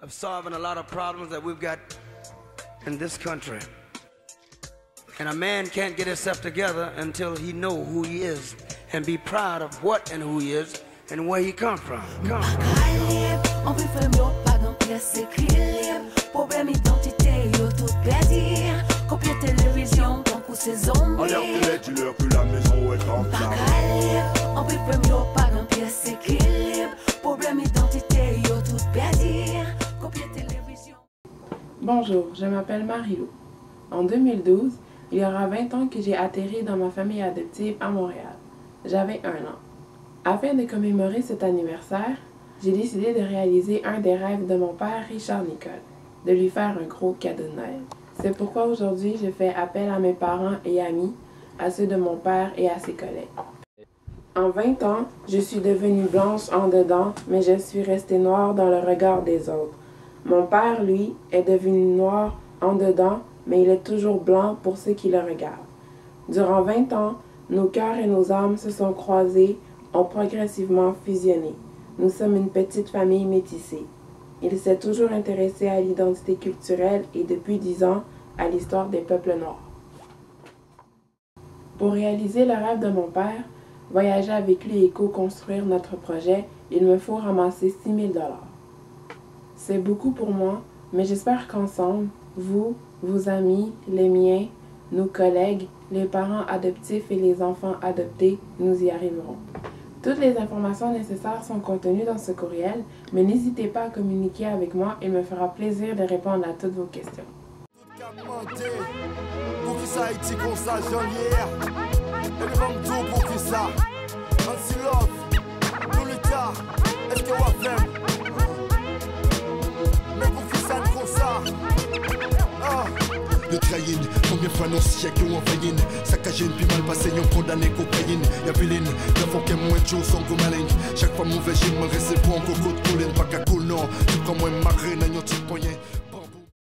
of solving a lot of problems that we've got in this country. And a man can't get himself together until he know who he is and be proud of what and who he is and where he come from. On peut faire mieux, pas dans pièce équilibre. Problème identité, yo tout perdu. Copier télévision, donc ou ses ombres. Dis-leur que la maison est en flamme. On peut faire mieux, pas dans pièce équilibre. Problème identité, yo tout perdu. Copier télévision. Bonjour, je m'appelle Marie-Lou. En 2012, il y aura 20 ans que j'ai atterri dans ma famille adoptive à Montréal. J'avais 1 an. Afin de commémorer cet anniversaire, j'ai décidé de réaliser un des rêves de mon père, Richard Nicole, de lui faire un gros cadeau de Noël. C'est pourquoi aujourd'hui, je fais appel à mes parents et amis, à ceux de mon père et à ses collègues. En 20 ans, je suis devenue blanche en dedans, mais je suis restée noire dans le regard des autres. Mon père, lui, est devenu noir en dedans, mais il est toujours blanc pour ceux qui le regardent. Durant 20 ans, nos cœurs et nos âmes se sont croisés, ont progressivement fusionné. Nous sommes une petite famille métissée. Il s'est toujours intéressé à l'identité culturelle et depuis 10 ans, à l'histoire des peuples noirs. Pour réaliser le rêve de mon père, voyager avec lui et co-construire notre projet, il me faut ramasser 6 000 $. C'est beaucoup pour moi, mais j'espère qu'ensemble, vous, vos amis, les miens, nos collègues, les parents adoptifs et les enfants adoptés, nous y arriverons. Toutes les informations nécessaires sont contenues dans ce courriel, mais n'hésitez pas à communiquer avec moi, il me fera plaisir de répondre à toutes vos questions. Pour qui ça Haïti comme ça, Jean-Lière? Et le manque tout pour qui ça? Nancy Love, Lolita, est-ce que vous avez? Mais pour qui ça comme ça? De trahine, combien de fois nos siècles ont envahi? Saccagé, puis mal passé, ont condamné cocaïne. Y'a Viline, y'a Fonké, moins de jours sans gomalink. Chaque fois mauvais, j'ai me reste pour un coco de colline, pas qu'à cool, non. Tout comme moi, marré, n'a y'en petit poignet.